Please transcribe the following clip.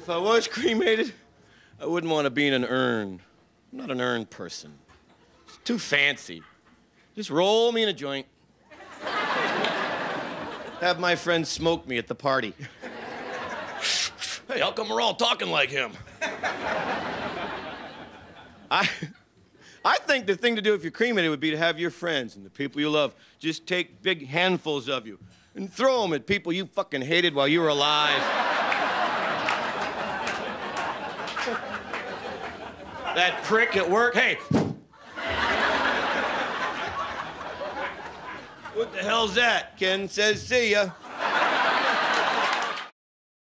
If I was cremated, I wouldn't want to be in an urn. I'm not an urn person. It's too fancy. Just roll me in a joint. Have my friends smoke me at the party. Hey, how come we're all talking like him? I think the thing to do if you're cremated would be to have your friends and the people you love just take big handfuls of you and throw them at people you fucking hated while you were alive. That prick at work, hey. What the hell's that? Ken says, see ya.